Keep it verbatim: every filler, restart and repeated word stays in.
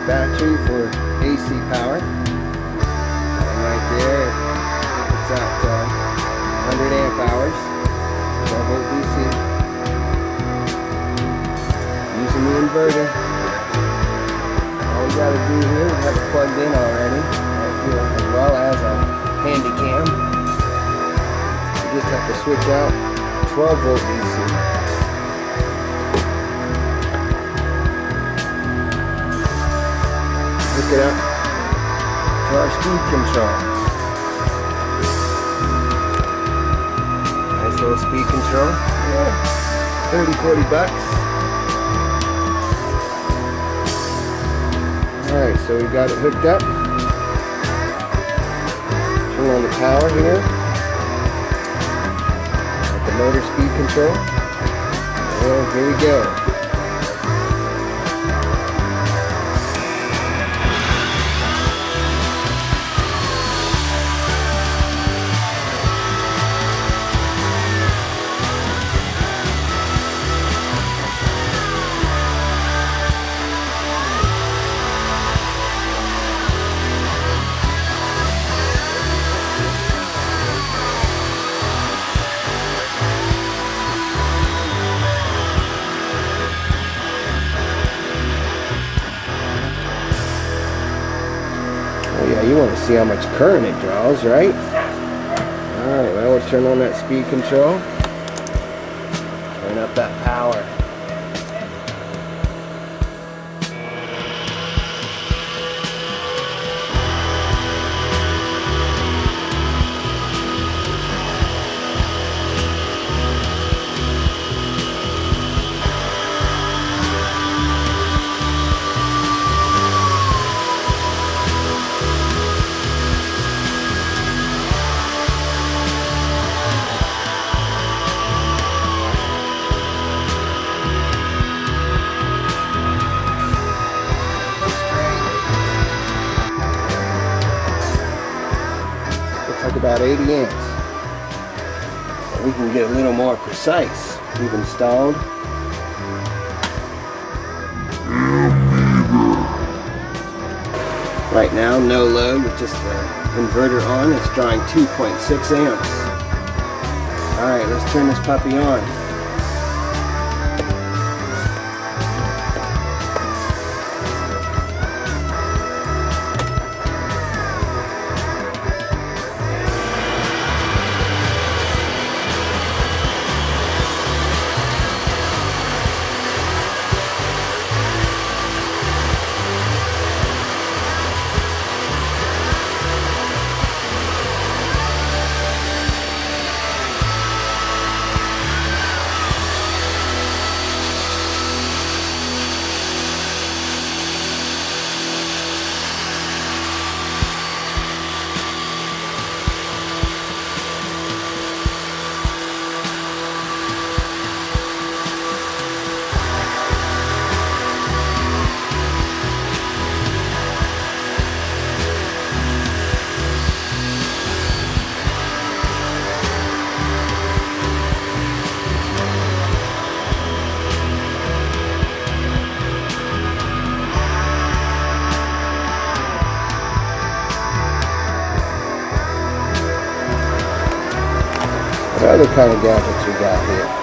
battery for A C power. And right there, it's at uh, one hundred amp hours, twelve volt D C. Using the inverter. All we gotta do here, we have it plugged in already, right here, as well as a handy cam. We just have to switch out twelve volt D C. Hook it up to our speed control. Nice little speed control. Yeah. thirty, forty bucks. Alright, so we got it hooked up. Turn on the power here. Got the motor speed control. And here we go. Oh yeah, you want to see how much current it draws, right? Alright, well, we'll turn on that speed control. Turn up that power. Like about eighty amps. And we can get a little more precise. We've installed right now, no load, with just the inverter on. It's drawing two point six amps. Alright, let's turn this puppy on. What other kind of gadgets we got here?